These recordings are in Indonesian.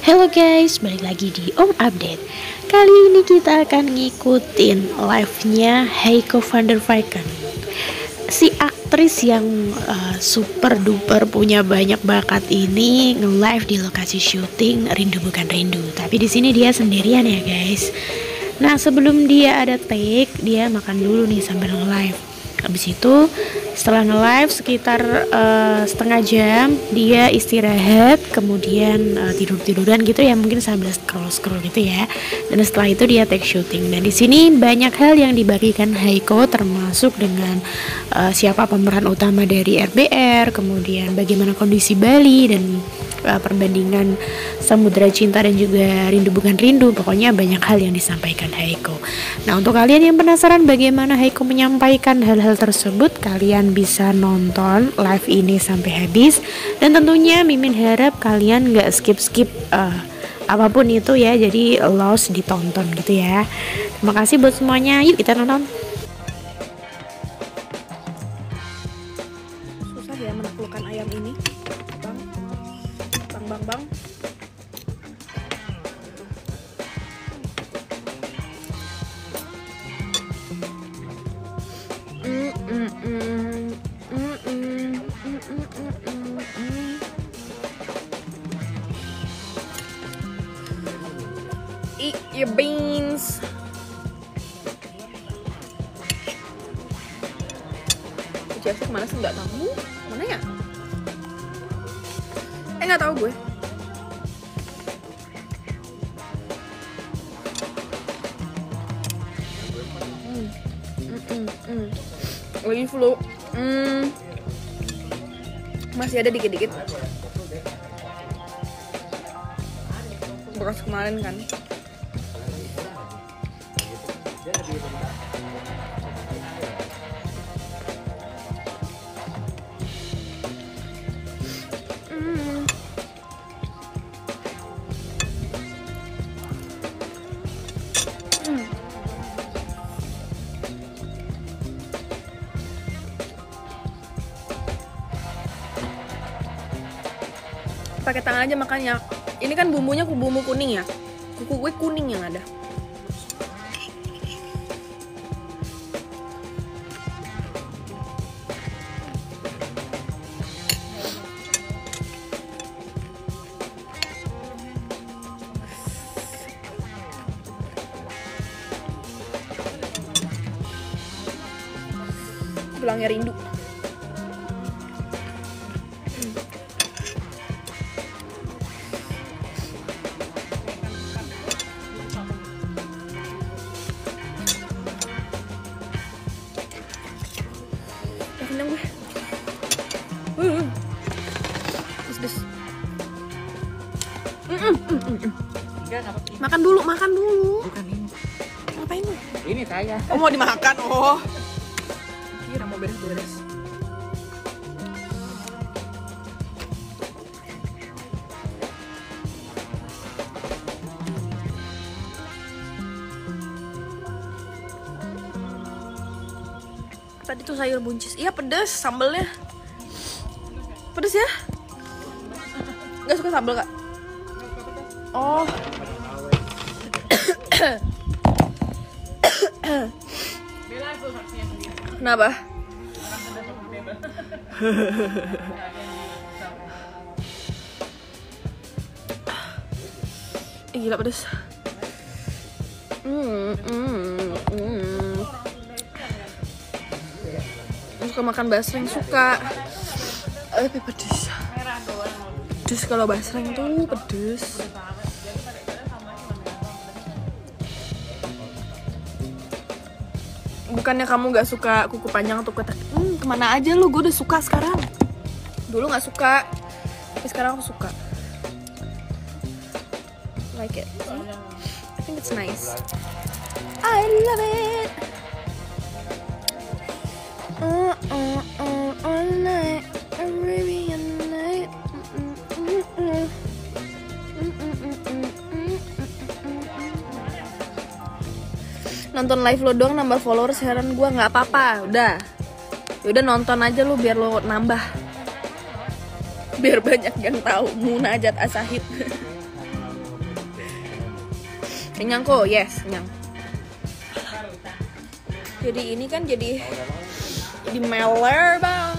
Halo guys, balik lagi di Om Update. Kali ini kita akan ngikutin live-nya Heiko van der Vecken, si aktris yang super duper punya banyak bakat ini nge-live di lokasi syuting Rindu Bukan Rindu. Tapi di sini dia sendirian ya guys. Nah sebelum dia ada take, dia makan dulu nih sambil nge-live. Habis itu setelah nge-live sekitar setengah jam dia istirahat, kemudian tidur-tiduran gitu ya, mungkin sambil scroll-scroll gitu ya. Dan setelah itu dia take shooting. Dan di sini banyak hal yang dibagikan Heiko, termasuk dengan siapa pemeran utama dari RBR, kemudian bagaimana kondisi Bali dan perbandingan Samudra Cinta dan juga Rindu Bukan Rindu. Pokoknya banyak hal yang disampaikan Heiko. Nah untuk kalian yang penasaran bagaimana Heiko menyampaikan hal-hal tersebut, kalian bisa nonton live ini sampai habis. Dan tentunya Mimin harap kalian gak skip-skip apapun itu ya, jadi lost ditonton gitu ya. Terima kasih buat semuanya, yuk kita nonton. Susah ya menaklukkan ayam ini, bang. Eat your beans. Jessica mana sih, nggak tahu mana ya? Nggak tahu gue. Lagi flu. Masih ada dikit-dikit bekas kemarin kan. Pakai tangan aja makannya. Ini kan bumbunya bumbu kuning ya. Kuku gue kuning yang ada. Tulangnya rindu. Kenyang gue. Des. Makan dulu. Bukan ini. Ngapain lu? Ini saya. Oh mau dimakan, oh. Kira mau beres-beres. Tadi tuh sayur buncis. Iya pedes sambelnya. Pedes ya? Gak suka sambel kak? Oh. Kenapa? Gila pedes. Suka makan basreng, suka. Pedes. Pedes kalau basreng tuh pedes. Bukannya kamu gak suka kuku panjang atau ketek? Kemana aja lu? Gue udah suka sekarang. Dulu gak suka, tapi sekarang aku suka. Like it. I think it's nice. I love it. All night, Arabian night. Nonton live lo doang nambah followers, heran gue. Nggak apa-apa, udah. Yaudah nonton aja lu biar lo nambah. biar banyak yang tahu Munajat Asahid. Kenyang kok, yes, kenyang. Jadi ini kan jadi meler bang.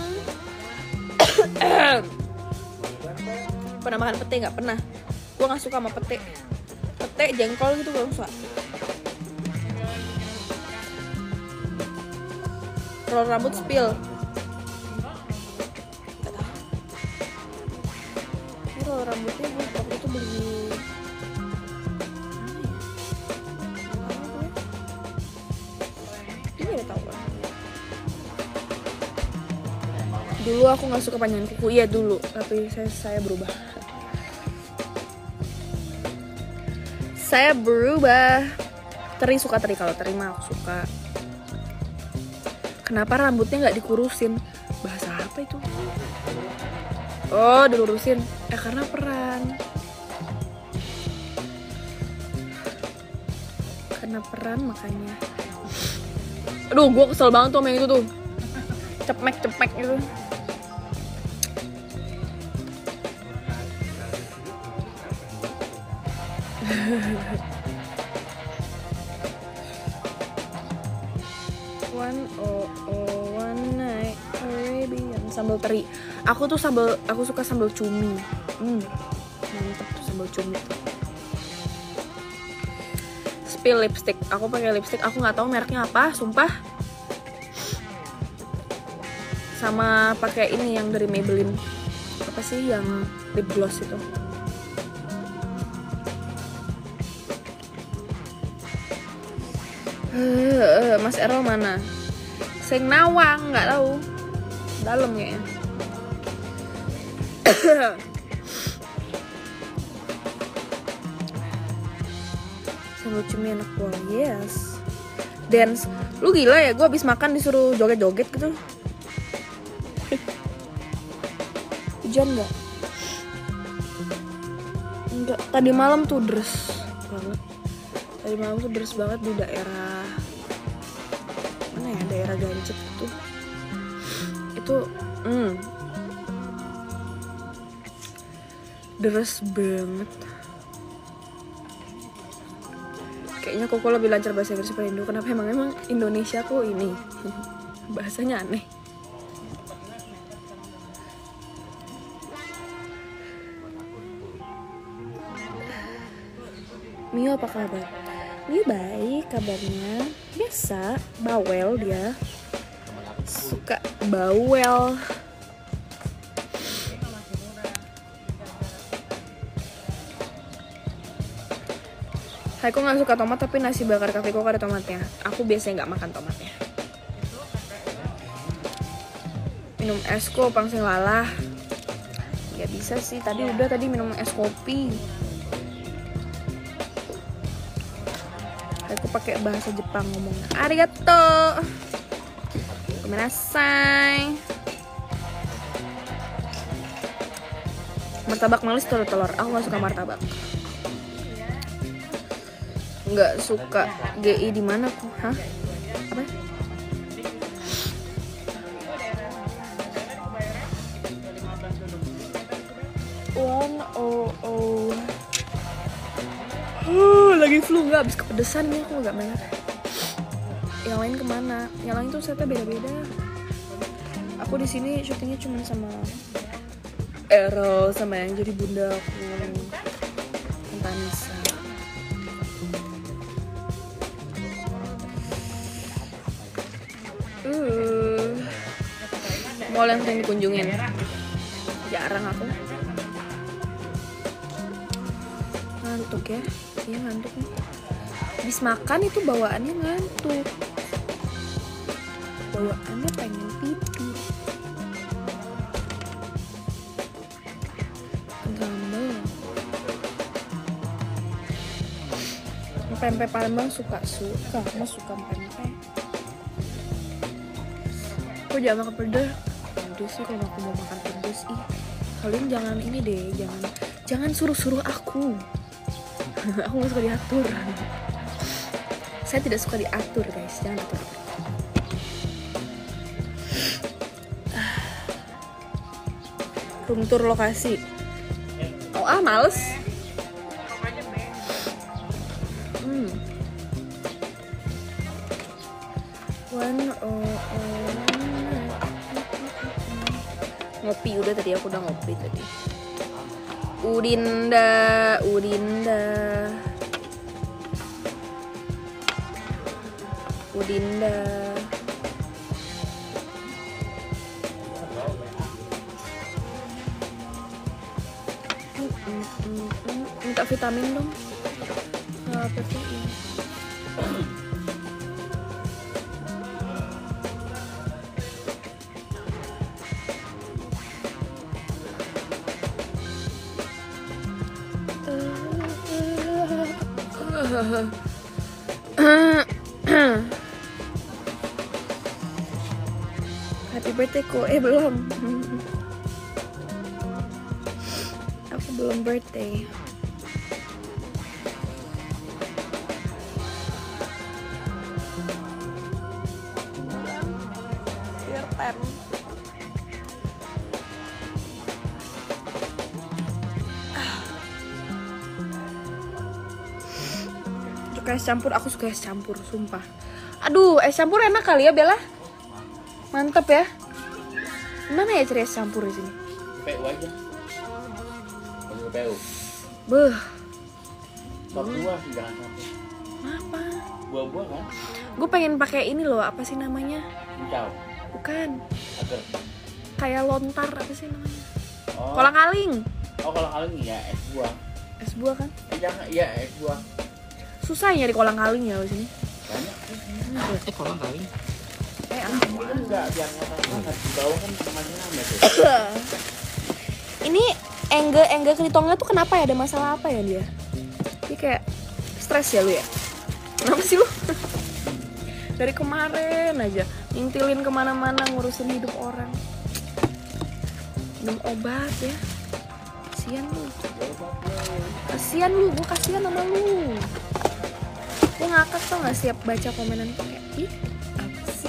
Pernah makan pete nggak? Pernah. Gue nggak suka sama pete. Pete jengkol gitu gue nggak suka. Roll rambut spill. Gak tahu. Ini roll rambutnya gue waktu itu beli. Ini udah tahu kan. Dulu aku nggak suka panjang kuku, iya dulu, tapi saya berubah. Saya berubah. Teri suka teri, kalau teri mah aku suka. Kenapa rambutnya nggak dikurusin? Bahasa apa itu? Oh, dilurusin. Karena peran. Karena peran makanya. Aduh, gue kesel banget tuh sama yang itu tuh. Cepmek gitu. One night Arabian sambal teri. Aku suka sambal cumi. Mantep tuh sambal cumi. Spill lipstick. Aku pakai lipstick. Aku nggak tahu mereknya apa, sumpah. Sama pakai ini yang dari Maybelline. Apa sih yang lip gloss itu? Mas Errol mana? Sing Nawang, nggak tahu. Dalam kayaknya. Sambal cumi enak banget, yes. Dance, lu gila ya? Gue abis makan disuruh joget-joget gitu. Hujan nggak? Enggak. Tadi malam tuh deres banget. Tadi malam tuh deres banget di daerah mana ya? Daerah Gancet tuh. Itu deres banget. Kayaknya Koko lebih lancar bahasa Inggris daripada Indo. Kenapa emang Indonesia kok ini bahasanya aneh. Mio apa kabar? Mio baik kabarnya. Biasa, bawel dia. Suka bawel. Aku nggak suka tomat tapi nasi bakar Kak Viko ada tomatnya. Aku biasanya nggak makan tomatnya. Minum es kok pangsing lalah. Ya bisa sih. Tadi minum es kopi. Aku pakai bahasa Jepang ngomongnya. Arigato. Gomenasai. Martabak manis telur. Aku nggak suka martabak. Nggak suka GI di mana kok? Hah? Apa? Lagi flu nggak, habis kepedesan nih aku nggak benar. Yang lain kemana? Yang lain tuh setnya beda-beda. Aku di sini syutingnya cuma sama Errol sama yang jadi bunda aku, Tanisa. Mall yang sering dikunjungin jarang aku. Ngantuk ya. Iya ngantuk nih. Habis makan itu bawaannya ngantuk. Bawaannya pengen tidur. Gamel. Pempek Palembang suka. Mas suka pempek. Aku jangan makan pedas. Pedas sih kalau aku mau makan pedas kalian jangan ini deh, jangan suruh aku. Aku nggak suka diatur. Saya tidak suka diatur guys, jangan atur. Room tour lokasi. Males. Ngopi udah tadi, aku udah ngopi tadi. Udinda. Minta vitamin dong. Apa sih ini? Happy birthday ko. Belum. Aku belum birthday. Suka es campur, aku suka es campur, sumpah. Aduh, es campur enak kali ya, Bella? Mantap ya. Mana ya cari es campur di sini? PU aja. PU. Beuh. Buah jangan sampai. Apa? Buah-buah kan? Gue pengen pakai ini loh, apa sih namanya? Cincau. Bukan. Agar. Kayak lontar, apa sih namanya? Oh. Kolang-kaling. Oh, kolang-kaling ya, es buah. Es buah kan? Jangan, iya es buah. Susah nyari kolang-kaling ya di sini. Banyak. Kolang-kaling. Enggak, biar ngotak banget. Di bawah kan semuanya rame tuh. Ini Engge Kelitongnya tuh kenapa ya? Ada masalah apa ya dia? Dia kayak stres ya lu ya? Kenapa sih lu? Dari kemarin aja ngintilin kemana-mana ngurusin hidup orang. Minum obat ya. Kasian lu, gue kasian sama lu. Gue ngakak tau gak siap baca komenan kayak ih apa sih.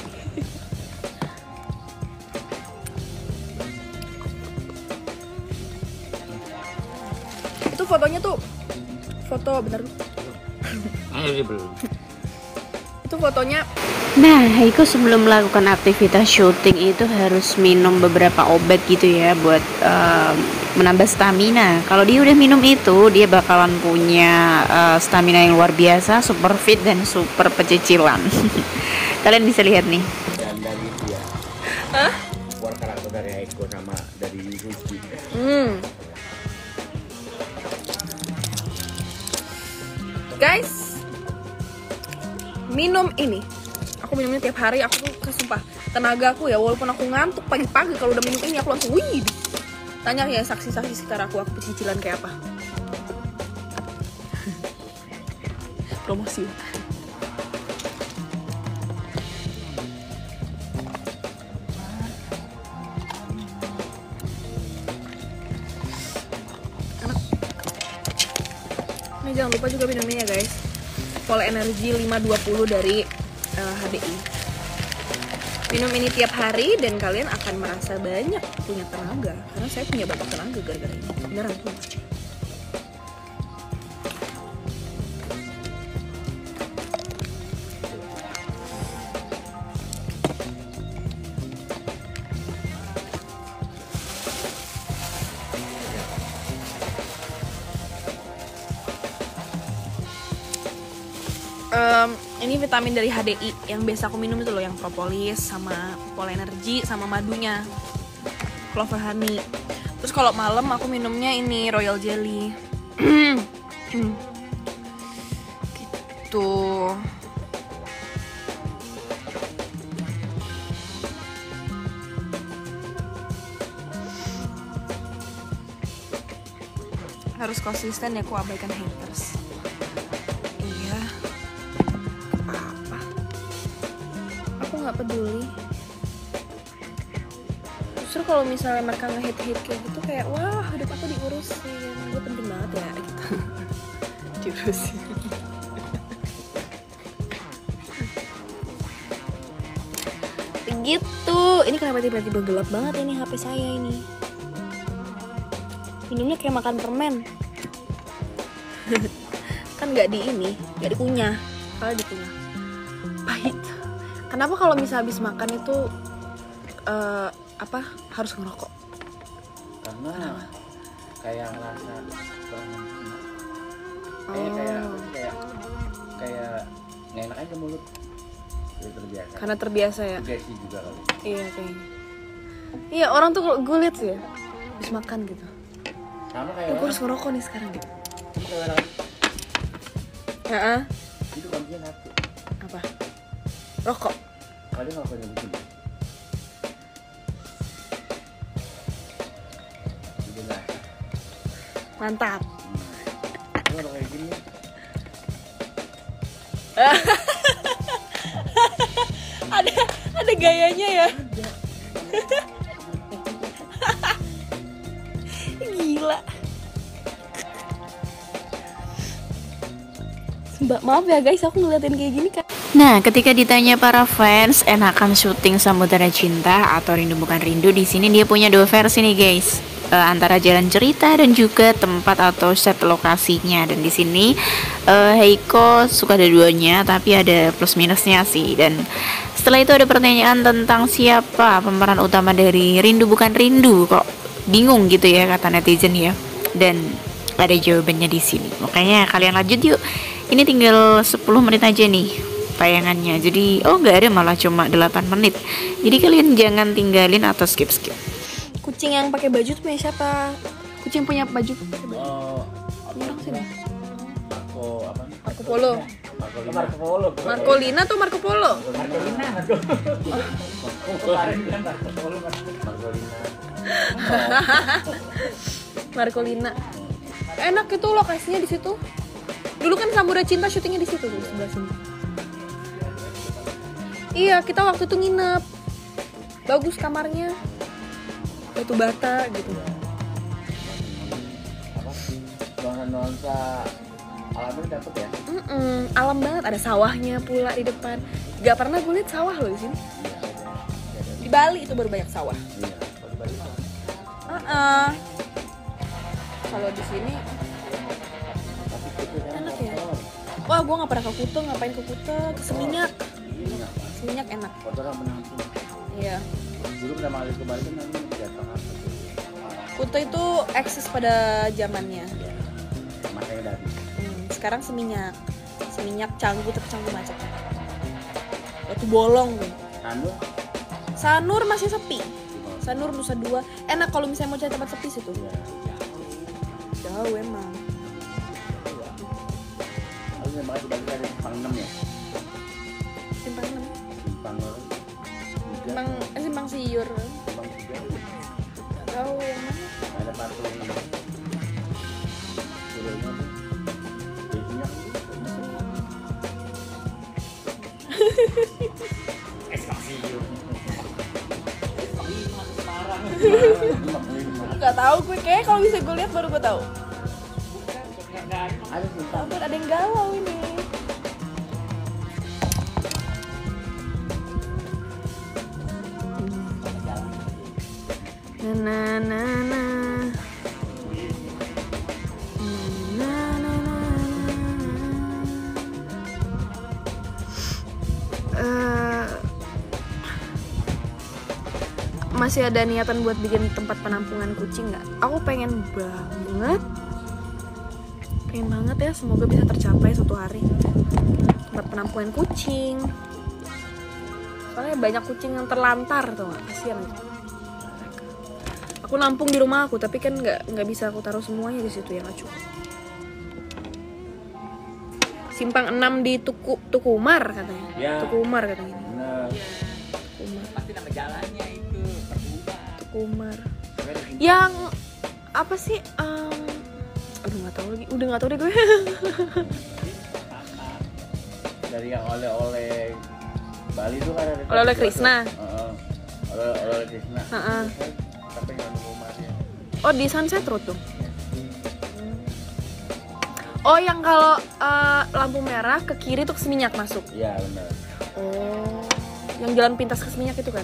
Itu fotonya tuh foto bener. Belum. Itu fotonya. Nah, Heiko sebelum melakukan aktivitas syuting itu harus minum beberapa obat gitu ya buat menambah stamina. Kalau dia udah minum itu, dia bakalan punya stamina yang luar biasa, super fit dan super pecicilan. Kalian bisa lihat nih. Dan dari dia. Hah? Keluar karakter dari Heiko sama dari Ruki. Guys, minum ini. Aku minumnya tiap hari. Aku tuh kesumpah tenaga aku ya, walaupun aku ngantuk pagi-pagi, kalau udah minum ini aku langsung wih. Tanya ya saksi-saksi sekitar aku pecicilan kayak apa. Promosi. Ini jangan lupa juga minumnya ya guys. Full Energy 520 dari HDI. Minum ini tiap hari dan kalian akan merasa banyak punya tenaga. Karena saya punya banyak tenaga gara-gara ini. Beneran tuh. Ini vitamin dari HDI yang biasa aku minum itu loh, yang propolis sama Full Energy sama madunya Clover Honey. Terus kalau malam aku minumnya ini Royal Jelly. Gitu. Harus konsisten ya, aku abaikan haters. Nggak peduli. Justru kalau misalnya mereka nge-hate kayak gitu, kayak wah hidup aku diurusin, gue penting banget ya gitu. Diurusin. Begitu. Ini kenapa tiba-tiba gelap banget ini HP saya ini? Minumnya kayak makan permen. Kan kan nggak di ini, nggak dikunyah, kalau dikunyah pahit. Kenapa kalau misal habis makan itu harus ngerokok? Karena kayak ngerasa kurang enak. Kayak nggak enak aja mulut. Udah terbiasa. Karena terbiasa ya. Gasi juga kali. Iya kayaknya. Iya orang tuh gue liat sih ya, habis makan gitu. Sama kayak Gue harus ngerokok nih sekarang gitu. Sama kayak orang. Heeh. Itu kuncinya satu. Apa? Rokok. Kalian nggak pernah begini. Itulah. Mantap. Kalau kayak gini. ada gayanya ya. Gila. Mbak, maaf ya guys, aku ngeliatin kayak gini kan. Nah, ketika ditanya para fans enakan syuting Samudera Cinta atau Rindu Bukan Rindu, di sini dia punya dua versi nih guys. Antara jalan cerita dan juga tempat atau set lokasinya. Dan di sini Heiko suka ada duanya, tapi ada plus minusnya sih. Dan setelah itu ada pertanyaan tentang siapa pemeran utama dari Rindu Bukan Rindu, kok bingung gitu ya kata netizen ya. Dan ada jawabannya di sini. Makanya kalian lanjut yuk. Ini tinggal 10 menit aja nih tayangannya. Jadi nggak ada, malah cuma 8 menit. Jadi kalian jangan tinggalin atau skip. Kucing yang pakai baju tuh punya siapa? Kucing punya baju pakai baju. Orang sini. Marco Polo. Marcolina atau Marco Polo? Marcolina. Enak itu lokasinya di situ. Dulu kan Samudera Cinta syutingnya di situ tuh, sebelah sini. Iya, kita waktu itu nginep. Bagus kamarnya. Batu bata gitu. Nuansa alamnya dapet ya. Alam banget, ada sawahnya pula di depan. Gak pernah gue liat sawah loh di sini. Di Bali itu baru banyak sawah. Iya, kalau di Bali mah. Kalau di sini enak ya. Wah, gue nggak pernah ke Kuta, ngapain ke Kuta? Ke Seminyak. Seminyak enak. Kotor menampung. Iya. Dulu pertama kali ke Bali kan nanti jatuh apa? Kuta itu eksis pada zamannya. Makanya dari. Sekarang Seminyak. Seminyak Canggu, tapi Canggu macet. Batu Bolong tuh. Sanur masih sepi. Sanur Nusa Dua. Enak kalau misalnya mau cari tempat sepi situ. Jauh emang. Lalu yang bakal dibagi dari Simpang 6 ya? Simpang 6. Simpang Siur. Simpang 3. Gak tahu yang mana. Ada patung. Turunnya tuh. Biasanya. Gak tahu gue, kayak kalau bisa gue lihat baru gue tahu. Ada yang galau ini. Masih ada niatan buat bikin tempat penampungan kucing nggak? Aku pengen banget ya, semoga bisa tercapai suatu hari tempat penampungan kucing. Soalnya banyak kucing yang terlantar tuh, nggak, kasihan aja. Aku nampung di rumah aku, tapi kan nggak bisa aku taruh semuanya di situ, ya nggak cukup. Simpang 6 di Tukumar katanya. Ya. Tukumar katanya. Benar. Tukumar. Pasti nama jalannya itu. Tukumar. Yang apa sih? Aduh nggak tahu lagi. Udah nggak tahu deh gue. Dari yang oleh-oleh Bali itu kan ada. Oleh-oleh Krishna. Oleh-oleh Krishna. Tapi nggak ada rumahnya. Oh, di Sunset Road tuh. Oh, yang kalau lampu merah ke kiri tuh ke Seminyak masuk. Iya, benar. Oh, yang jalan pintas ke Seminyak itu kan?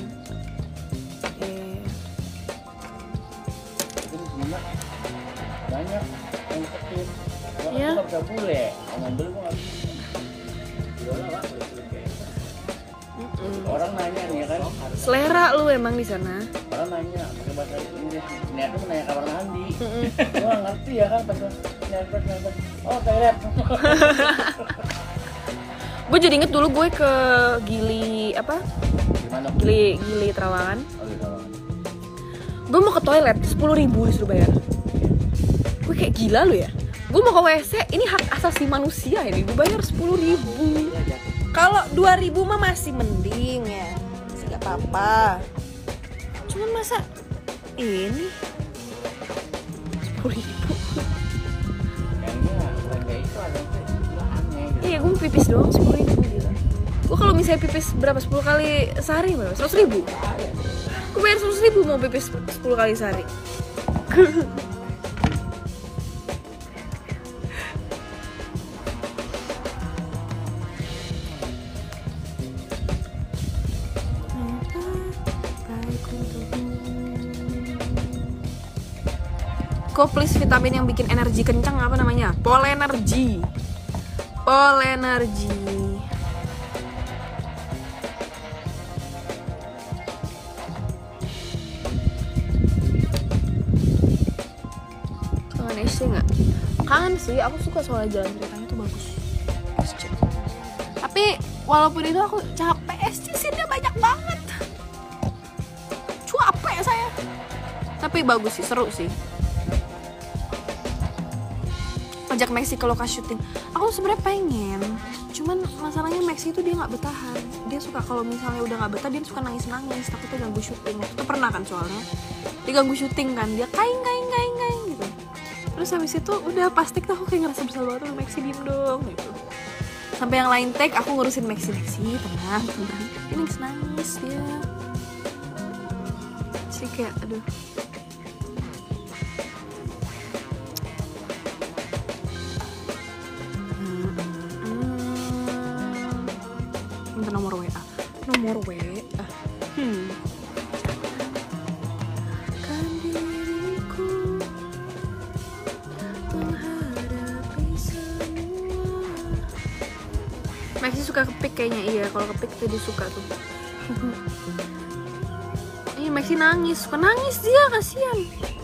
Itu di Seminyak banyak yang kecil. Iya. Gua nggak bisa bule, ngomong bule gua nggak bisa. Idola lah bule kayak. Orang nanya nih ya kan. Selera lu emang di sana. Orang nanya pakai bahasa Inggris. Ternyata tuh nanya kamar mandi. Gua nggak ngerti ya kan pas nyamper. Oh toilet. Gue jadi inget dulu gue ke Gili apa? Gimana? Gili Trawangan. Oh gitu. Gue mau ke toilet 10.000 disuruh bayar. Gue kayak gila lu ya. Gue mau ke WC, ini hak asasi manusia ini. Gue bayar 10.000. Kalau 2.000 mah masih mending ya, masih gak apa-apa. Cuman masa ini 10.000. Kayaknya belanja itu ada yang aneh gitu. Iya, gue mau pipis doang 10.000 gila. Gue kalau misalnya pipis berapa 10 kali sehari berapa? 100.000. Gue bayar 100.000 mau pipis 10 kali sehari. Koplis vitamin yang bikin energi kencang apa namanya? Polenergy. Polenergy. Kangen SC nggak? Kangen sih, aku suka soal jalan ceritanya tuh bagus. SC. Tapi walaupun itu aku capek, SC scene-nya banyak banget. Capek saya. Tapi bagus sih, seru sih. Ajak Maxi ke lokasi syuting. Aku sebenarnya pengen, cuman masalahnya Maxi itu dia nggak bertahan. Dia suka kalau misalnya udah nggak betah dia suka nangis-nangis. Takutnya ganggu syuting. Waktu itu pernah kan soalnya. Dia ganggu syuting kan, dia kain gitu. Terus habis itu udah pasti tuh aku kayak ngerasa bersalah banget. Maxi diem dong gitu. Sampai yang lain take aku ngurusin Maxi tenang. Dia nangis dia. Sih kayak aduh. Nomor WA. Kan diriku menghadapi semua. Maxi suka kepik kayaknya, iya. Kalau kepik tadi suka tuh. Ini Maxi nangis, suka nangis dia, kasihan.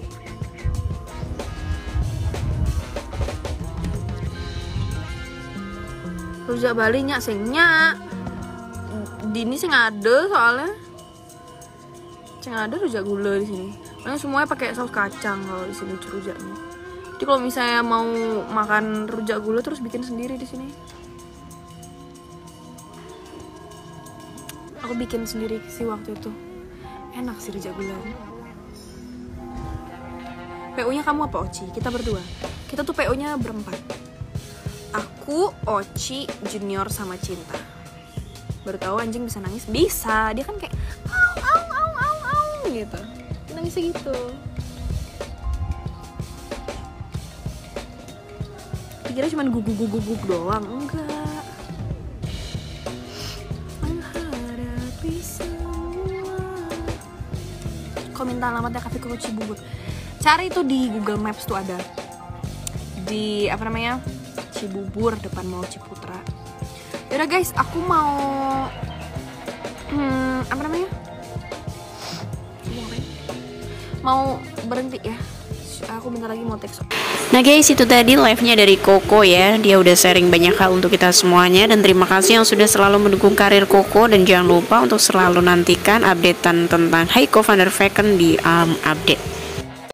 Rujak Bali nyak sing nyak. Dini sih ada soalnya. Sing ada rujak gula di sini. Karena semuanya pakai saus kacang kalau di sini rujaknya. Jadi kalau misalnya mau makan rujak gula terus bikin sendiri di sini. Aku bikin sendiri sih waktu itu. Enak sih rujak gula. PO-nya kamu apa, Oci? Kita berdua. Kita tuh PO-nya berempat. Aku, Oci, Junior sama Cinta. Baru tahu anjing bisa nangis. Bisa, dia kan kayak au gitu. Nangisnya gitu. Dikira cuma guguk doang. Enggak. Menghadapi semua. Kau minta alamatnya Cafe Koko Cibubur. Cari itu di Google Maps tuh ada. Di apa namanya? Cibubur depan Mall Ciputra. Yaudah guys, aku mau apa namanya? Mau berhenti ya. Aku bentar lagi mau text. Nah guys, itu tadi live-nya dari Koko ya. Dia udah sharing banyak hal untuk kita semuanya. Dan terima kasih yang sudah selalu mendukung karir Koko. Dan jangan lupa untuk selalu nantikan updatean tentang Heiko van der Vecken di Update.